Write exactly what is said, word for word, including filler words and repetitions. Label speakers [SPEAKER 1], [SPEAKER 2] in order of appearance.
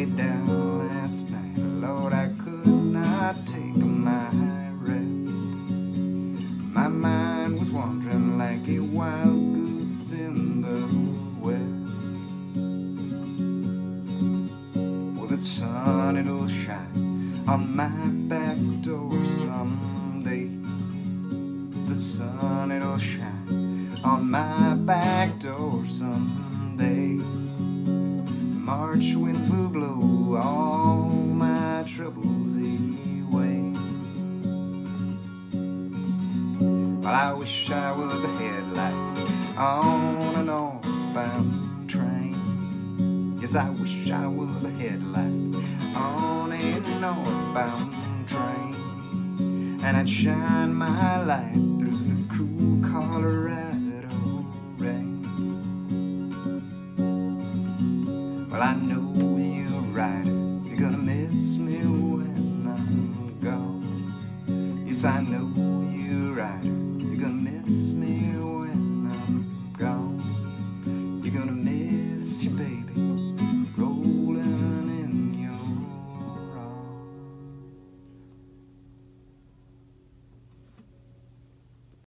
[SPEAKER 1] laid down last night, Lord, I could not take my rest. My mind was wandering like a wild goose in the west. Well, the sun, it'll shine on my back door someday. The sun, it'll shine on my back door someday. March winds will blow all my troubles away. Well, I wish I was a headlight on a northbound train. Yes, I wish I was a headlight on a northbound train, and I'd shine my light through the cool Colorado